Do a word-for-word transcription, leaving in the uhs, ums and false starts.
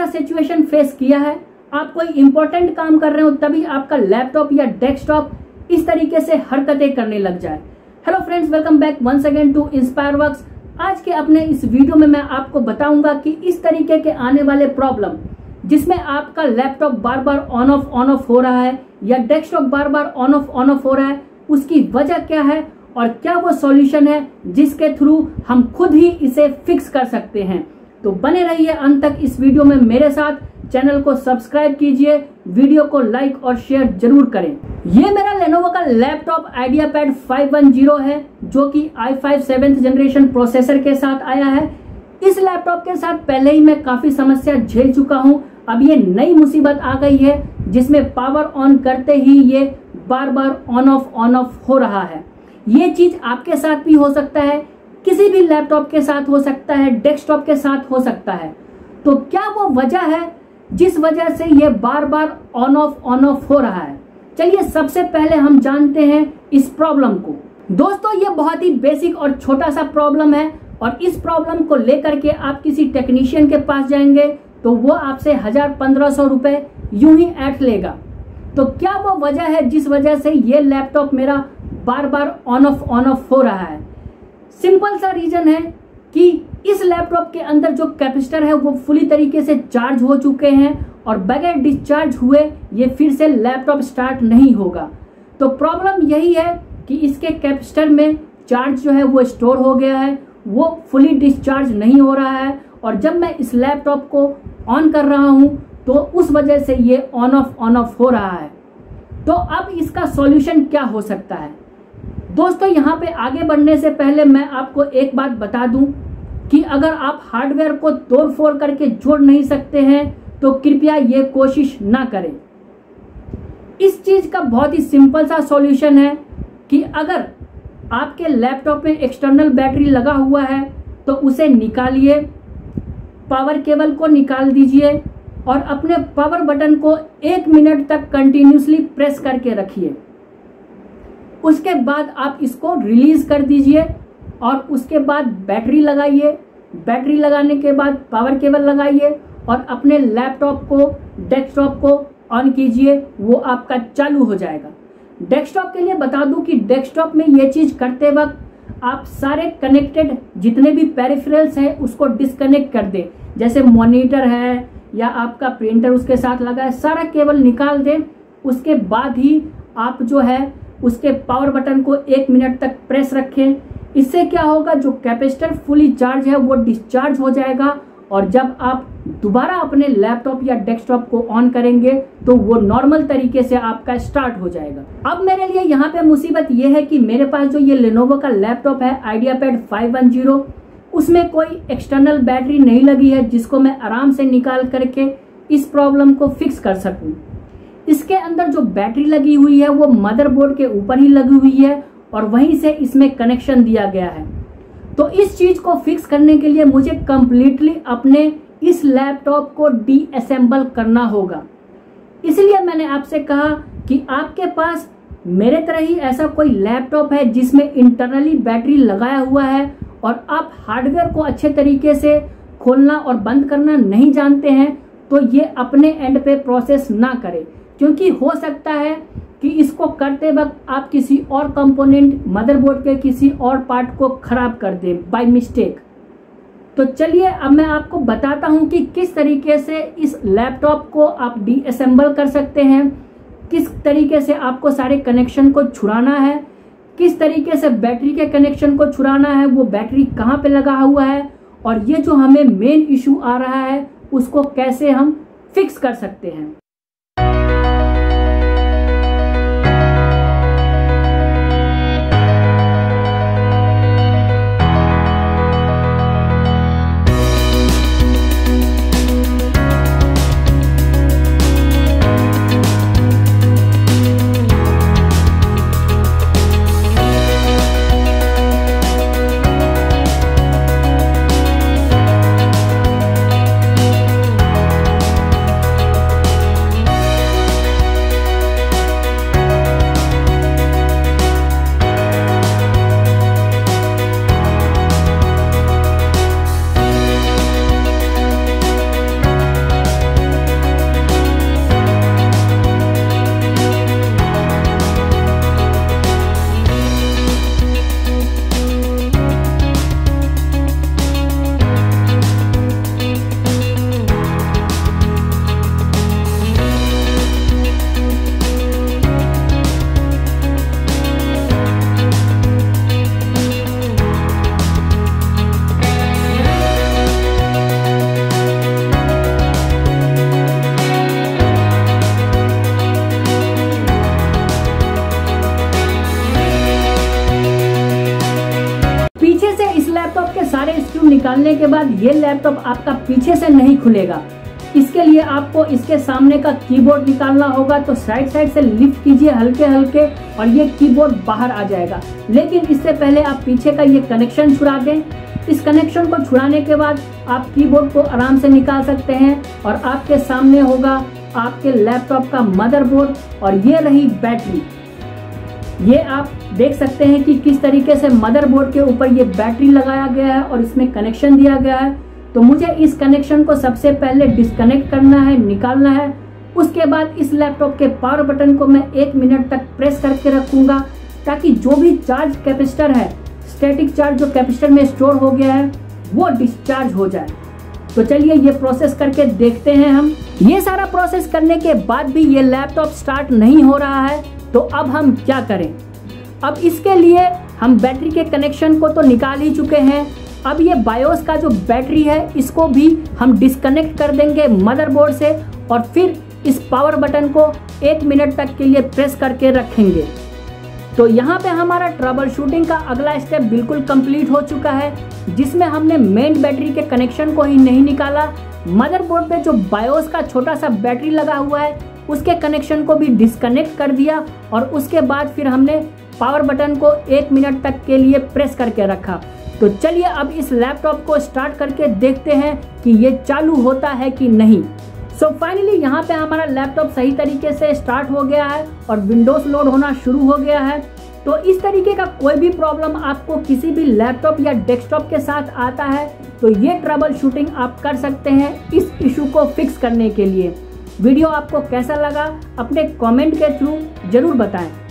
ऐसा situation face किया है? आप कोई इंपॉर्टेंट काम कर रहे हो तभी आपका लैपटॉप या डेस्कटॉप इस तरीके से हरकतें करने लग जाए। Hello friends, welcome back once again to Inspire Works. आज के अपने इस वीडियो में मैं आपको बताऊंगा कि इस तरीके के आने वाले प्रॉब्लम जिसमें आपका लैपटॉप बार बार ऑन ऑफ ऑन ऑफ हो रहा है या डेस्कटॉप बार बार ऑन ऑफ ऑन ऑफ हो रहा है, उसकी वजह क्या है और क्या वो सॉल्यूशन है जिसके थ्रू हम खुद ही इसे फिक्स कर सकते हैं। तो बने रहिए अंत तक इस वीडियो में मेरे साथ। चैनल को सब्सक्राइब कीजिए, वीडियो को लाइक और शेयर जरूर करें। ये मेरा लेनोवो का laptop IdeaPad five one zero है जो कि I five seventh generation processor के साथ आया है। इस लैपटॉप के साथ पहले ही मैं काफी समस्या झेल चुका हूं। अब ये नई मुसीबत आ गई है जिसमें पावर ऑन करते ही ये बार बार ऑन ऑफ ऑन ऑफ हो रहा है। ये चीज आपके साथ भी हो सकता है, किसी भी लैपटॉप के साथ हो सकता है, डेस्कटॉप के साथ हो सकता है। तो क्या वो वजह है जिस वजह से ये बार बार ऑन ऑफ ऑन ऑफ हो रहा है? चलिए सबसे पहले हम जानते हैं इस प्रॉब्लम को। दोस्तों, ये बहुत ही बेसिक और छोटा सा प्रॉब्लम है और इस प्रॉब्लम को लेकर के आप किसी टेक्नीशियन के पास जाएंगे तो वो आपसे हजार पंद्रह सौ रुपए यूं ही ऐट लेगा। तो क्या वो वजह है जिस वजह से ये लैपटॉप मेरा बार बार ऑन ऑफ ऑन ऑफ हो रहा है? सिंपल सा रीजन है कि इस लैपटॉप के अंदर जो कैपेसिटर है वो फुली तरीके से चार्ज हो चुके हैं और बगैर डिस्चार्ज हुए ये फिर से लैपटॉप स्टार्ट नहीं होगा। तो प्रॉब्लम यही है कि इसके कैपेसिटर में चार्ज जो है वो स्टोर हो गया है, वो फुली डिस्चार्ज नहीं हो रहा है और जब मैं इस लैपटॉप को ऑन कर रहा हूं तो उस वजह से ये ऑन ऑफ ऑन ऑफ हो रहा है। तो अब इसका सॉल्यूशन क्या हो सकता है? दोस्तों, यहाँ पे आगे बढ़ने से पहले मैं आपको एक बात बता दूं कि अगर आप हार्डवेयर को तोड़ फोड़ करके जोड़ नहीं सकते हैं तो कृपया ये कोशिश ना करें। इस चीज का बहुत ही सिंपल सा सॉल्यूशन है कि अगर आपके लैपटॉप में एक्सटर्नल बैटरी लगा हुआ है तो उसे निकालिए, पावर केबल को निकाल दीजिए और अपने पावर बटन को एक मिनट तक कंटिन्यूसली प्रेस करके रखिए। उसके बाद आप इसको रिलीज कर दीजिए और उसके बाद बैटरी लगाइए। बैटरी लगाने के बाद पावर केबल लगाइए और अपने लैपटॉप को, डेस्कटॉप को ऑन कीजिए, वो आपका चालू हो जाएगा। डेस्कटॉप के लिए बता दूं कि डेस्कटॉप में ये चीज करते वक्त आप सारे कनेक्टेड जितने भी पेरिफेरल्स हैं उसको डिस्कनेक्ट कर दें। जैसे मॉनिटर है या आपका प्रिंटर उसके साथ लगा है, सारा केबल निकाल दें। उसके बाद ही आप जो है उसके पावर बटन को एक मिनट तक प्रेस रखें। इससे क्या होगा, जो कैपेसिटर फुली चार्ज है वो डिस्चार्ज हो जाएगा और जब आप दोबारा अपने लैपटॉप या डेस्कटॉप को ऑन करेंगे तो वो नॉर्मल तरीके से आपका स्टार्ट हो जाएगा। अब मेरे लिए यहाँ पे मुसीबत ये है कि मेरे पास जो ये लेनोवो का लैपटॉप है आइडियापैड फाइव वन ज़ीरो, उसमें कोई एक्सटर्नल बैटरी नहीं लगी है जिसको मैं आराम से निकाल करके इस प्रॉब्लम को फिक्स कर सकूं। इसके अंदर जो बैटरी लगी हुई है वो मदरबोर्ड के ऊपर ही लगी हुई है और वहीं से इसमें कनेक्शन दिया गया है। तो इस चीज को फिक्स करने के लिए मुझे कंप्लीटली अपने इस लैपटॉप को डीअसेंबल करना होगा। इसलिए मैंने आपसे कहा कि आपके पास मेरे तरह ही ऐसा कोई लैपटॉप है जिसमें इंटरनली बैटरी लगाया हुआ है और आप हार्डवेयर को अच्छे तरीके से खोलना और बंद करना नहीं जानते हैं, तो ये अपने एंड पे प्रोसेस ना करें, क्योंकि हो सकता है कि इसको करते वक्त आप किसी और कंपोनेंट, मदरबोर्ड के किसी और पार्ट को खराब कर दें बाय मिस्टेक। तो चलिए अब मैं आपको बताता हूं कि किस तरीके से इस लैपटॉप को आप डीअसेंबल कर सकते हैं, किस तरीके से आपको सारे कनेक्शन को छुड़ाना है, किस तरीके से बैटरी के कनेक्शन को छुड़ाना है, वो बैटरी कहाँ पे लगा हुआ है और ये जो हमें मेन इशू आ रहा है उसको कैसे हम फिक्स कर सकते हैं। निकालने के बाद ये लैपटॉप आपका पीछे से नहीं खुलेगा। इसके लिए आपको इसके सामने का कीबोर्ड निकालना होगा। तो साइड साइड से लिफ्ट कीजिए हल्के हल्के और ये कीबोर्ड बाहर आ जाएगा। लेकिन इससे पहले आप पीछे का ये कनेक्शन छुड़ा दें। इस कनेक्शन को छुड़ाने के बाद आप कीबोर्ड को आराम से निकाल सकते हैं और आपके सामने होगा आपके लैपटॉप का मदरबोर्ड और ये रही बैटरी। ये आप देख सकते हैं कि किस तरीके से मदरबोर्ड के ऊपर ये बैटरी लगाया गया है और इसमें कनेक्शन दिया गया है। तो मुझे इस कनेक्शन को सबसे पहले डिस्कनेक्ट करना है, निकालना है। उसके बाद इस लैपटॉप के पावर बटन को मैं एक मिनट तक प्रेस करके रखूंगा ताकि जो भी चार्ज कैपेसिटर है, स्टैटिक चार्ज जो कैपेसिटर में स्टोर हो गया है, वो डिस्चार्ज हो जाए। तो चलिए ये प्रोसेस करके देखते हैं हम। ये सारा प्रोसेस करने के बाद भी ये लैपटॉप स्टार्ट नहीं हो रहा है। तो अब हम क्या करें? अब इसके लिए हम बैटरी के कनेक्शन को तो निकाल ही चुके हैं। अब ये बायोस का जो बैटरी है इसको भी हम डिस्कनेक्ट कर देंगे मदरबोर्ड से और फिर इस पावर बटन को एक मिनट तक के लिए प्रेस करके रखेंगे। तो यहाँ पे हमारा ट्रबल शूटिंग का अगला स्टेप बिल्कुल कंप्लीट हो चुका है, जिसमें हमने मेन बैटरी के कनेक्शन को ही नहीं निकाला, मदरबोर्ड पे जो बायोस का छोटा सा बैटरी लगा हुआ है उसके कनेक्शन को भी डिस्कनेक्ट कर दिया और उसके बाद फिर हमने पावर बटन को एक मिनट तक के लिए प्रेस करके रखा। तो चलिए अब इस लैपटॉप को स्टार्ट करके देखते हैं कि ये चालू होता है कि नहीं। सो फाइनली यहाँ पे हमारा लैपटॉप सही तरीके से स्टार्ट हो गया है और विंडोज लोड होना शुरू हो गया है। तो इस तरीके का कोई भी प्रॉब्लम आपको किसी भी लैपटॉप या डेस्कटॉप के साथ आता है तो ये ट्रबल शूटिंग आप कर सकते हैं इस इशू को फिक्स करने के लिए। वीडियो आपको कैसा लगा अपने कमेंट के थ्रू जरूर बताएं।